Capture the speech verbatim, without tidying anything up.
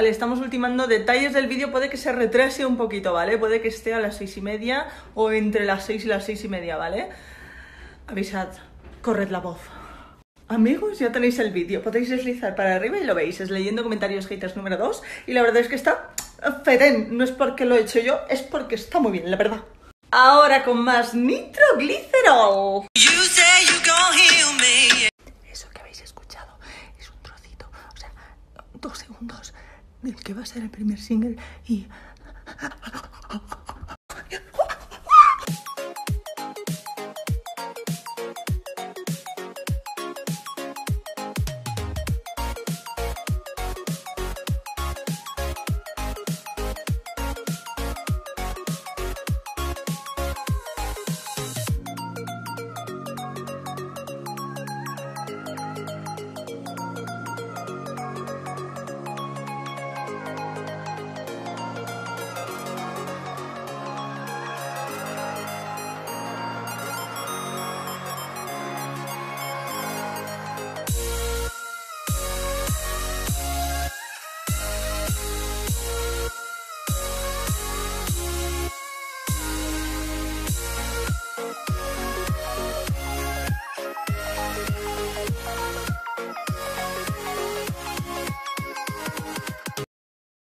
Vale, estamos ultimando detalles del vídeo, puede que se retrase un poquito, ¿vale? Puede que esté a las seis y media o entre las seis y las seis y media, ¿vale? Avisad, corred la voz. Amigos, ya tenéis el vídeo, podéis deslizar para arriba y lo veis, es leyendo comentarios haters número dos, y la verdad es que está fetén, no es porque lo he hecho yo, es porque está muy bien, la verdad. Ahora con más nitroglicerol. Eso que habéis escuchado es un trocito, o sea, dos segundos del que va a ser el primer single y...